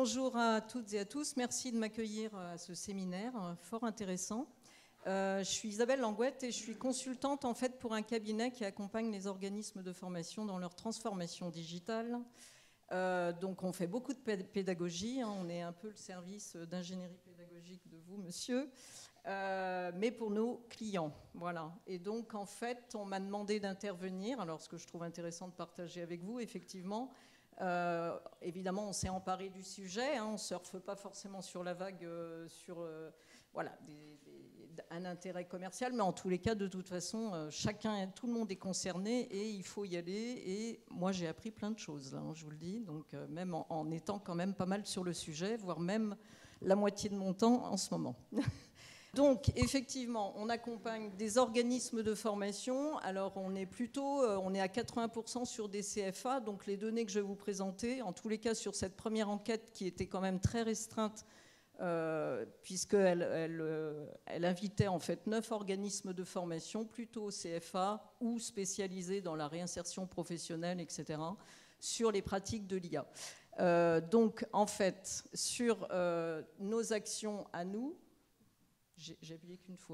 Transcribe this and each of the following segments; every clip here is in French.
Bonjour à toutes et à tous. Merci de m'accueillir à ce séminaire fort intéressant. Je suis Isabelle Langouette et je suis consultante en fait pour un cabinet qui accompagne les organismes de formation dans leur transformation digitale. Donc on fait beaucoup de pédagogie, hein, on est un peu le service d'ingénierie pédagogique de vous, monsieur, mais pour nos clients, voilà. Et donc en fait, on m'a demandé d'intervenir. Alors ce que je trouve intéressant de partager avec vous, effectivement, évidemment, on s'est emparé du sujet, hein, on ne surfe pas forcément sur la vague, voilà, un intérêt commercial, mais en tous les cas, de toute façon, tout le monde est concerné et il faut y aller. Et moi, j'ai appris plein de choses, là, hein, je vous le dis, donc même en étant quand même pas mal sur le sujet, voire même la moitié de mon temps en ce moment. Donc, effectivement, on accompagne des organismes de formation. Alors, on est à 80% sur des CFA. Donc, les données que je vais vous présenter, en tous les cas, sur cette première enquête qui était quand même très restreinte, puisqu'elle invitait en fait 9 organismes de formation, plutôt CFA ou spécialisés dans la réinsertion professionnelle, etc., sur les pratiques de l'IA. Donc, en fait, sur nos actions à nous, j'ai appuyé qu'une fois.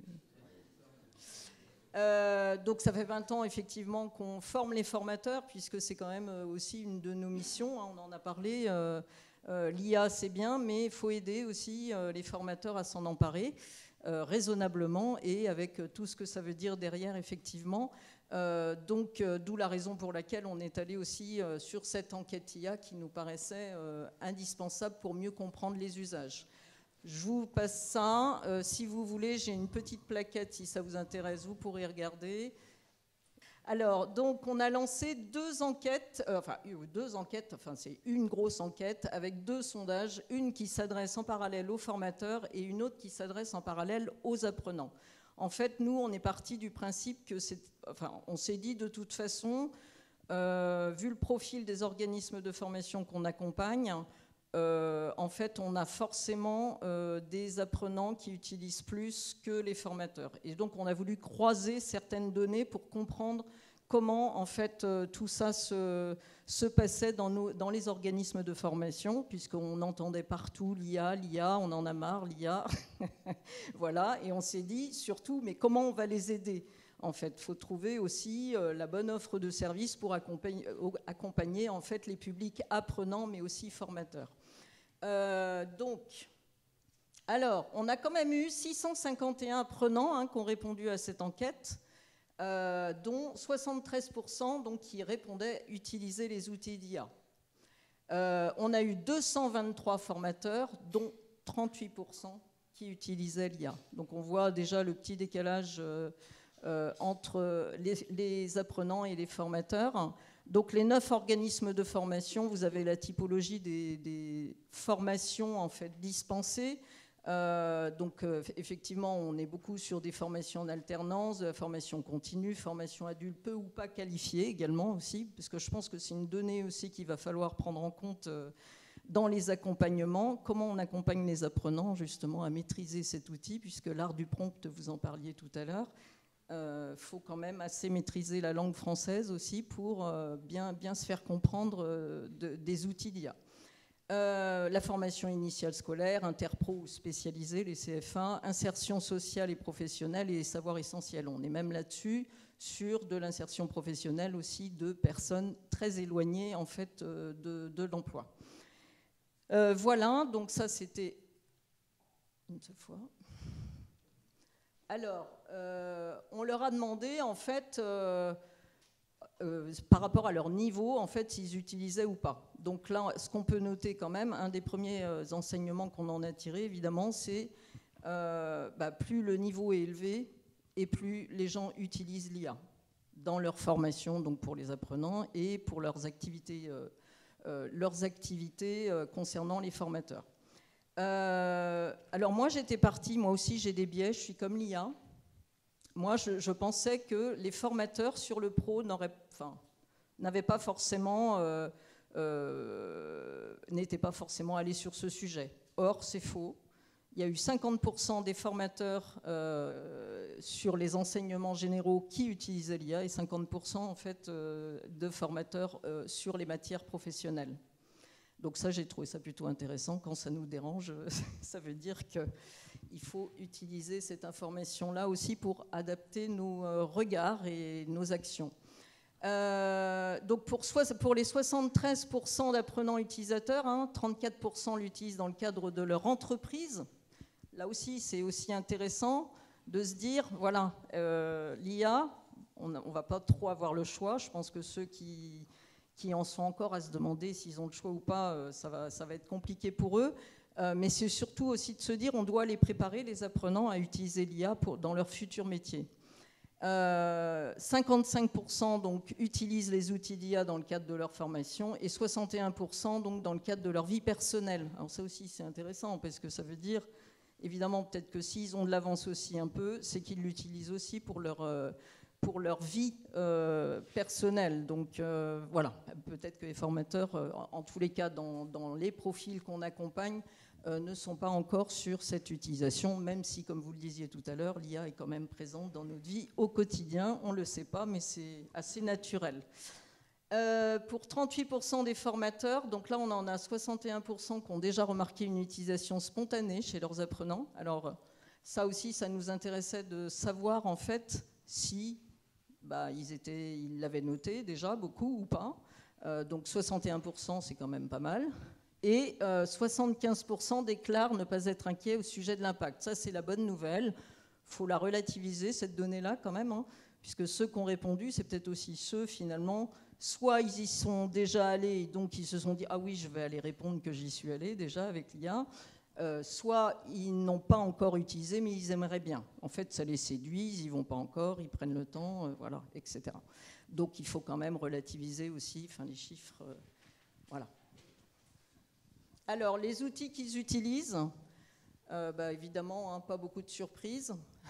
Hein, donc ça fait 20 ans effectivement qu'on forme les formateurs, puisque c'est quand même aussi une de nos missions. Hein, on en a parlé. L'IA c'est bien, mais il faut aider aussi les formateurs à s'en emparer raisonnablement et avec tout ce que ça veut dire derrière effectivement. Donc d'où la raison pour laquelle on est allé aussi sur cette enquête IA qui nous paraissait indispensable pour mieux comprendre les usages. Je vous passe ça. Si vous voulez, j'ai une petite plaquette, si ça vous intéresse, vous pourrez regarder. Alors, donc, on a lancé deux enquêtes, c'est une grosse enquête avec 2 sondages, une qui s'adresse en parallèle aux formateurs et une autre qui s'adresse en parallèle aux apprenants. En fait, nous, on est parti du principe que on s'est dit de toute façon, vu le profil des organismes de formation qu'on accompagne, en fait, on a forcément des apprenants qui utilisent plus que les formateurs. Et donc, on a voulu croiser certaines données pour comprendre comment, en fait, tout ça se passait dans les organismes de formation, puisqu'on entendait partout l'IA, on en a marre, l'IA. Voilà, et on s'est dit, surtout, mais comment on va les aider ? En fait, il faut trouver aussi la bonne offre de service pour accompagner en fait, les publics apprenants, mais aussi formateurs. Alors, on a quand même eu 651 apprenants qui ont répondu à cette enquête, dont 73% donc, qui répondaient utiliser les outils d'IA. On a eu 223 formateurs, dont 38% qui utilisaient l'IA. Donc on voit déjà le petit décalage entre les apprenants et les formateurs. Donc les 9 organismes de formation, vous avez la typologie des formations en fait dispensées. Effectivement, on est beaucoup sur des formations en alternance, de la formation continue, formation adulte peu ou pas qualifiée également aussi, parce que je pense que c'est une donnée aussi qu'il va falloir prendre en compte dans les accompagnements. Comment on accompagne les apprenants justement à maîtriser cet outil, puisque l'art du prompt, vous en parliez tout à l'heure. Faut quand même assez maîtriser la langue française aussi pour bien se faire comprendre des outils d'IA. La formation initiale scolaire, interpro ou spécialisée, les CFA, insertion sociale et professionnelle et savoirs essentiels. On est même là-dessus sur de l'insertion professionnelle aussi de personnes très éloignées en fait de l'emploi. Voilà, donc ça c'était une seule fois. Alors, on leur a demandé, en fait, par rapport à leur niveau, en fait, s'ils utilisaient ou pas. Donc là, ce qu'on peut noter quand même, un des premiers enseignements qu'on en a tiré, évidemment, c'est plus le niveau est élevé et plus les gens utilisent l'IA dans leur formation, donc pour les apprenants, et pour leurs activités concernant les formateurs. Alors moi j'étais partie, moi aussi j'ai des biais, je suis comme l'IA. Moi je pensais que les formateurs sur le pro n'étaient pas forcément allés sur ce sujet. Or c'est faux. Il y a eu 50% des formateurs sur les enseignements généraux qui utilisaient l'IA et 50% en fait de formateurs sur les matières professionnelles. Donc ça, j'ai trouvé ça plutôt intéressant. Quand ça nous dérange, ça veut dire qu'il faut utiliser cette information-là aussi pour adapter nos regards et nos actions. Donc pour les 73% d'apprenants utilisateurs, 34% l'utilisent dans le cadre de leur entreprise. Là aussi, c'est aussi intéressant de se dire, voilà, l'IA, on ne va pas trop avoir le choix. Je pense que ceux qui en sont encore à se demander s'ils ont le choix ou pas, ça va être compliqué pour eux. Mais c'est surtout aussi de se dire, on doit les préparer, les apprenants, à utiliser l'IA dans leur futur métier. 55% donc utilisent les outils d'IA dans le cadre de leur formation et 61% donc dans le cadre de leur vie personnelle. Alors ça aussi c'est intéressant parce que ça veut dire évidemment peut-être que s'ils ont de l'avance aussi un peu, c'est qu'ils l'utilisent aussi pour leur vie personnelle. Donc voilà, peut-être que les formateurs, en tous les cas dans les profils qu'on accompagne, ne sont pas encore sur cette utilisation, même si, comme vous le disiez tout à l'heure, l'IA est quand même présente dans notre vie au quotidien. On ne le sait pas, mais c'est assez naturel. Pour 38% des formateurs, donc là on en a 61% qui ont déjà remarqué une utilisation spontanée chez leurs apprenants. Alors ça aussi, ça nous intéressait de savoir en fait si ils l'avaient noté déjà beaucoup ou pas. Donc 61%, c'est quand même pas mal. Et 75% déclarent ne pas être inquiets au sujet de l'impact. Ça, c'est la bonne nouvelle. Il faut la relativiser, cette donnée-là, quand même, puisque ceux qui ont répondu, c'est peut-être aussi ceux, finalement, soit ils y sont déjà allés, donc ils se sont dit « Ah oui, je vais aller répondre que j'y suis allé déjà avec l'IA », soit ils n'ont pas encore utilisé, mais ils aimeraient bien. En fait, ça les séduit, ils n'y vont pas encore, ils prennent le temps, voilà, etc. Donc, il faut quand même relativiser aussi les chiffres, voilà. Alors, les outils qu'ils utilisent, évidemment, pas beaucoup de surprises.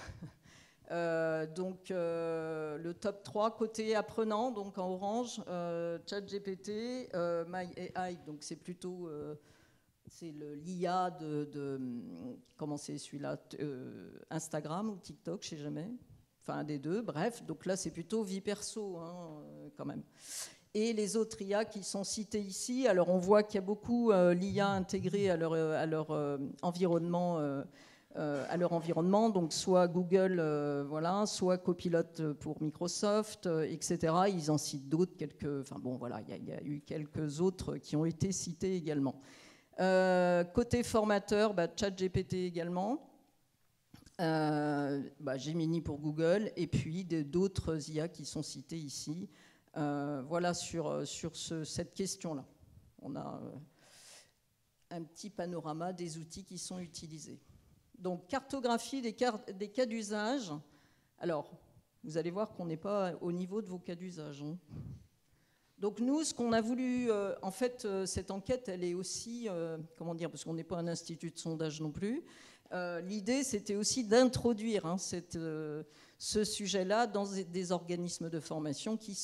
Donc, le top 3, côté apprenant, donc en orange, ChatGPT, MyAI, donc c'est plutôt c'est l'IA comment c'est celui-là, Instagram ou TikTok, je ne sais jamais. Enfin, un des deux, bref. Donc là, c'est plutôt vie perso, quand même. Et les autres IA qui sont cités ici, alors on voit qu'il y a beaucoup l'IA intégrée à leur environnement, donc soit Google, voilà, soit Copilot pour Microsoft, etc. Ils en citent d'autres, enfin bon, voilà, il y a eu quelques autres qui ont été cités également. Côté formateur, ChatGPT également. Gemini pour Google, et puis d'autres IA qui sont cités ici. Voilà sur cette question-là. On a un petit panorama des outils qui sont utilisés. Donc, cartographie des cas d'usage. Alors, vous allez voir qu'on n'est pas au niveau de vos cas d'usage. Donc, nous, ce qu'on a voulu... en fait, cette enquête, elle est aussi... comment dire, parce qu'on n'est pas un institut de sondage non plus. L'idée, c'était aussi d'introduire ce sujet-là dans des organismes de formation qui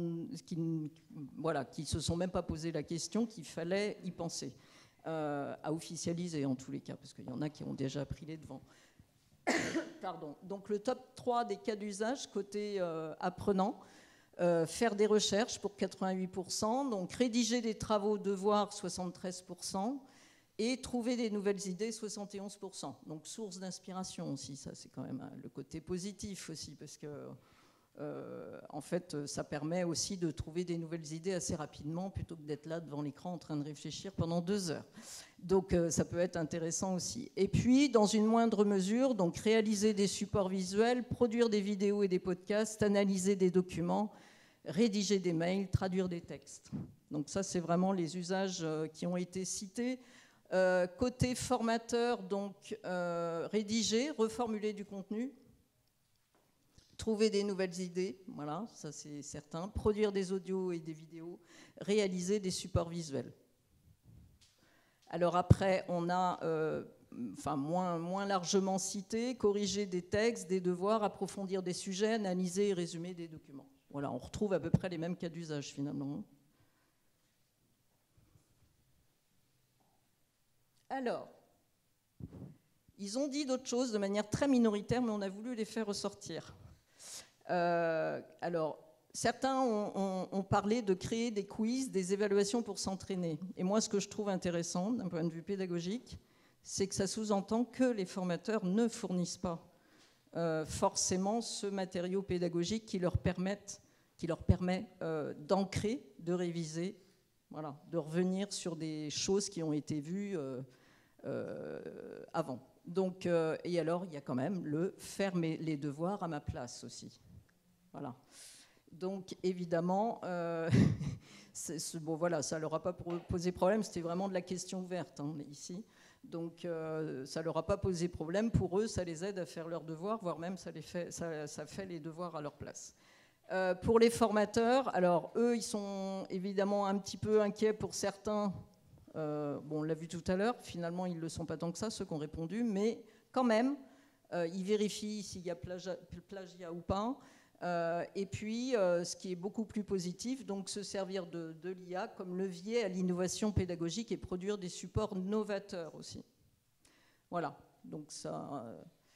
se sont même pas posé la question qu'il fallait y penser, à officialiser en tous les cas, parce qu'il y en a qui ont déjà pris les devants. Pardon. Donc le top 3 des cas d'usage côté apprenant, faire des recherches pour 88%, donc rédiger des travaux devoirs 73%, et trouver des nouvelles idées, 71%. Donc, source d'inspiration aussi, ça, c'est quand même le côté positif aussi, parce que, en fait, ça permet aussi de trouver des nouvelles idées assez rapidement, plutôt que d'être là devant l'écran en train de réfléchir pendant 2 heures. Donc, ça peut être intéressant aussi. Et puis, dans une moindre mesure, donc, réaliser des supports visuels, produire des vidéos et des podcasts, analyser des documents, rédiger des mails, traduire des textes. Donc, ça, c'est vraiment les usages qui ont été cités. Côté formateur, donc rédiger, reformuler du contenu, trouver des nouvelles idées, voilà, ça c'est certain, produire des audios et des vidéos, réaliser des supports visuels. Alors après, on a, moins largement cité, corriger des textes, des devoirs, approfondir des sujets, analyser et résumer des documents. Voilà, on retrouve à peu près les mêmes cas d'usage finalement. Alors, ils ont dit d'autres choses de manière très minoritaire, mais on a voulu les faire ressortir. Alors, certains ont parlé de créer des quiz, des évaluations pour s'entraîner. Et moi, ce que je trouve intéressant d'un point de vue pédagogique, c'est que ça sous-entend que les formateurs ne fournissent pas forcément ce matériau pédagogique qui leur permet d'ancrer, de réviser, voilà, de revenir sur des choses qui ont été vues avant. Donc, et alors, il y a quand même le faire les devoirs à ma place aussi. Voilà. Donc, évidemment, bon, voilà, ça ne leur a pas posé problème. C'était vraiment de la question ouverte hein, ici. Donc, ça ne leur a pas posé problème. Pour eux, ça les aide à faire leurs devoirs, voire même ça fait les devoirs à leur place. Pour les formateurs, alors eux, ils sont évidemment un petit peu inquiets pour certains. Bon, on l'a vu tout à l'heure, finalement, ils ne le sont pas tant que ça, ceux qui ont répondu, mais quand même, ils vérifient s'il y a plagiat ou pas. Et puis, ce qui est beaucoup plus positif, donc se servir de l'IA comme levier à l'innovation pédagogique et produire des supports novateurs aussi. Voilà, donc ça...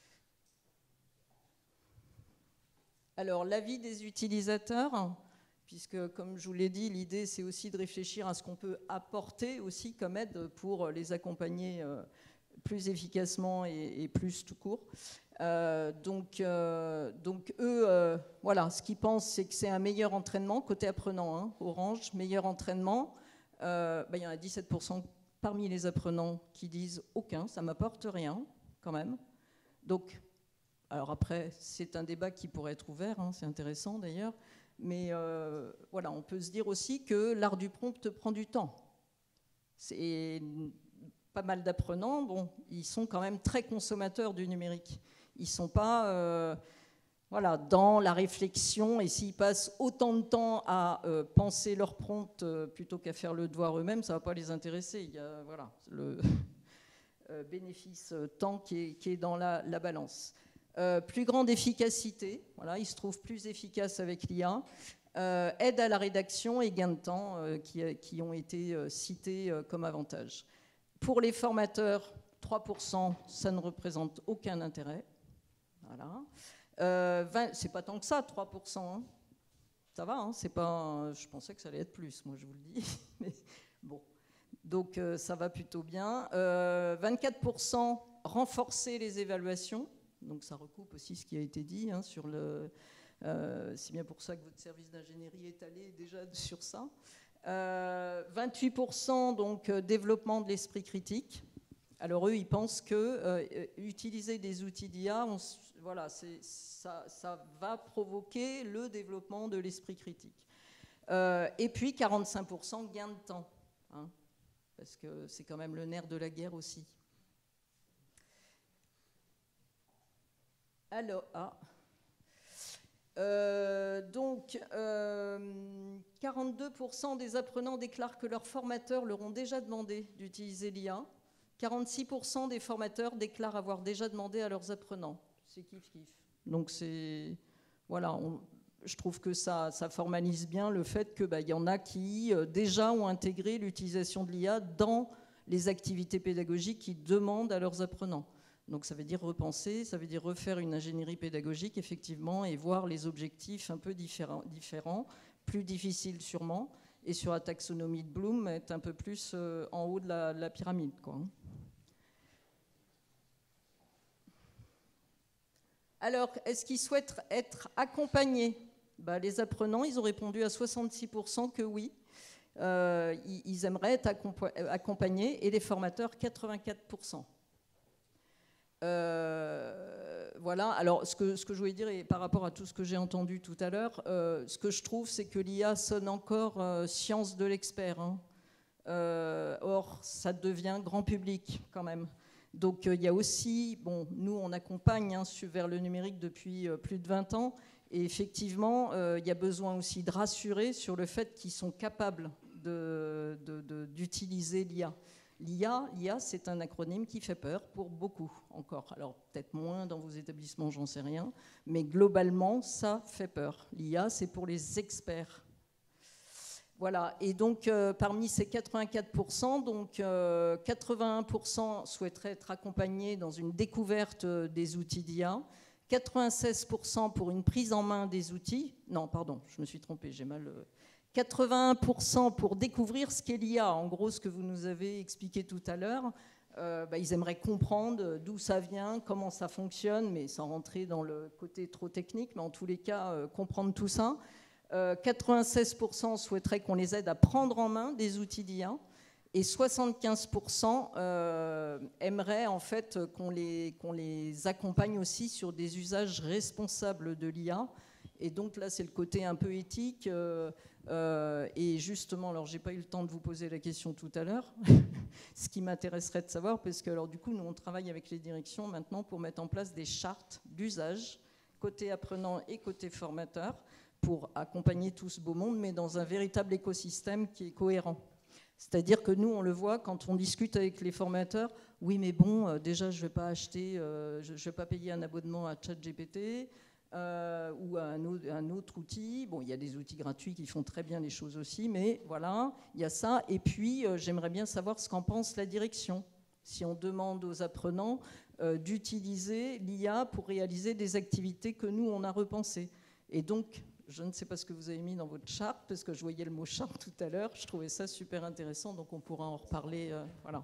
Alors, l'avis des utilisateurs, puisque, comme je vous l'ai dit, l'idée, c'est aussi de réfléchir à ce qu'on peut apporter aussi comme aide pour les accompagner plus efficacement et plus tout court. Donc eux, voilà, ce qu'ils pensent, c'est que c'est un meilleur entraînement, côté apprenant, hein, Orange, meilleur entraînement. Il y en a 17% parmi les apprenants qui disent aucun, ça ne m'apporte rien, quand même. Donc, alors après, c'est un débat qui pourrait être ouvert, hein, c'est intéressant d'ailleurs, mais voilà, on peut se dire aussi que l'art du prompt prend du temps. C'est pas mal d'apprenants, bon, ils sont quand même très consommateurs du numérique. Ils ne sont pas voilà, dans la réflexion, et s'ils passent autant de temps à penser leur prompt plutôt qu'à faire le devoir eux-mêmes, ça ne va pas les intéresser. Il y a voilà, le bénéfice temps qui est dans la balance. Plus grande efficacité, voilà, ils se trouvent plus efficaces avec l'IA. Aide à la rédaction et gain de temps qui ont été cités comme avantage. Pour les formateurs, 3%, ça ne représente aucun intérêt. Voilà. C'est pas tant que ça, 3%. Hein. Ça va, hein, c'est pas, je pensais que ça allait être plus, moi je vous le dis. Mais bon. Donc ça va plutôt bien. 24% renforcer les évaluations. Donc ça recoupe aussi ce qui a été dit hein, sur le... c'est bien pour ça que votre service d'ingénierie est allé déjà sur ça. 28% donc développement de l'esprit critique. Alors eux, ils pensent que utiliser des outils d'IA, voilà, ça va provoquer le développement de l'esprit critique. Et puis 45% gain de temps, hein, parce que c'est quand même le nerf de la guerre aussi. Alors, donc, 42% des apprenants déclarent que leurs formateurs leur ont déjà demandé d'utiliser l'IA. 46% des formateurs déclarent avoir déjà demandé à leurs apprenants. C'est kiff-kiff. Donc, c'est... Voilà, je trouve que ça formalise bien le fait qu'il y en a qui déjà ont intégré l'utilisation de l'IA dans les activités pédagogiques qu'ils demandent à leurs apprenants. Donc ça veut dire repenser, ça veut dire refaire une ingénierie pédagogique, effectivement, et voir les objectifs un peu différents plus difficiles sûrement, et sur la taxonomie de Bloom, être un peu plus en haut de la pyramide, quoi. Alors, est-ce qu'ils souhaitent être accompagnés ? Les apprenants, ils ont répondu à 66% que oui. Ils aimeraient être accompagnés, et les formateurs, 84%. Voilà, alors ce que je voulais dire, et par rapport à tout ce que j'ai entendu tout à l'heure, ce que je trouve, c'est que l'IA sonne encore science de l'expert. Hein. Or, ça devient grand public quand même. Donc, il y a aussi, bon, nous, on accompagne hein, vers le numérique depuis plus de 20 ans, et effectivement, il y a besoin aussi de rassurer sur le fait qu'ils sont capables d'utiliser l'IA. L'IA, c'est un acronyme qui fait peur pour beaucoup encore. Alors, peut-être moins dans vos établissements, j'en sais rien. Mais globalement, ça fait peur. L'IA, c'est pour les experts. Voilà. Et donc, parmi ces 84%, donc, 81% souhaiteraient être accompagnés dans une découverte des outils d'IA. 96% pour une prise en main des outils. Non, pardon, je me suis trompée, j'ai mal... 81% pour découvrir ce qu'est l'IA. En gros, ce que vous nous avez expliqué tout à l'heure, ils aimeraient comprendre d'où ça vient, comment ça fonctionne, mais sans rentrer dans le côté trop technique, mais en tous les cas, comprendre tout ça. 96% souhaiteraient qu'on les aide à prendre en main des outils d'IA. Et 75% aimeraient en fait qu'on les accompagne aussi sur des usages responsables de l'IA. Et donc là, c'est le côté un peu éthique. Et justement, alors j'ai pas eu le temps de vous poser la question tout à l'heure, ce qui m'intéresserait de savoir, parce que alors du coup, nous on travaille avec les directions maintenant pour mettre en place des chartes d'usage côté apprenant et côté formateur pour accompagner tout ce beau monde, mais dans un véritable écosystème qui est cohérent. C'est-à-dire que nous, on le voit quand on discute avec les formateurs. Oui, mais bon, déjà, je ne vais pas acheter, je vais pas payer un abonnement à ChatGPT ou à un autre outil. Bon, il y a des outils gratuits qui font très bien les choses aussi, mais voilà, il y a ça. Et puis, j'aimerais bien savoir ce qu'en pense la direction. Si on demande aux apprenants d'utiliser l'IA pour réaliser des activités que nous, on a repensées. Et donc, je ne sais pas ce que vous avez mis dans votre charte, parce que je voyais le mot charte tout à l'heure. Je trouvais ça super intéressant, donc on pourra en reparler. Voilà.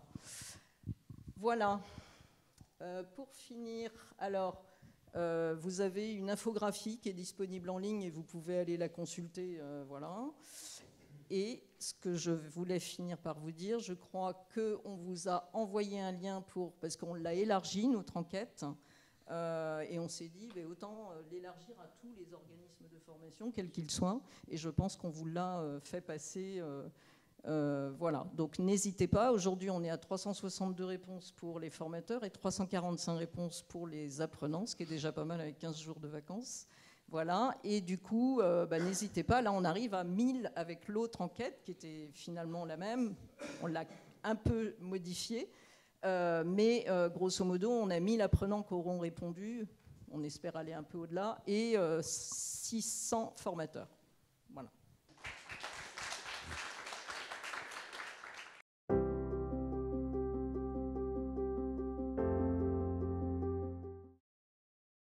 Voilà. Pour finir, alors, vous avez une infographie qui est disponible en ligne et vous pouvez aller la consulter. Voilà. Et ce que je voulais finir par vous dire, je crois qu'on vous a envoyé un lien parce qu'on l'a élargi, notre enquête. Et on s'est dit, autant l'élargir à tous les organismes de formation, quels qu'ils soient. Et je pense qu'on vous l'a fait passer. Voilà. Donc n'hésitez pas. Aujourd'hui, on est à 362 réponses pour les formateurs et 345 réponses pour les apprenants, ce qui est déjà pas mal avec 15 jours de vacances. Voilà. Et du coup, n'hésitez pas. Là, on arrive à 1000 avec l'autre enquête qui était finalement la même. On l'a un peu modifiée. Mais grosso modo, on a 1000 apprenants qui auront répondu, on espère aller un peu au-delà, et 600 formateurs. Voilà.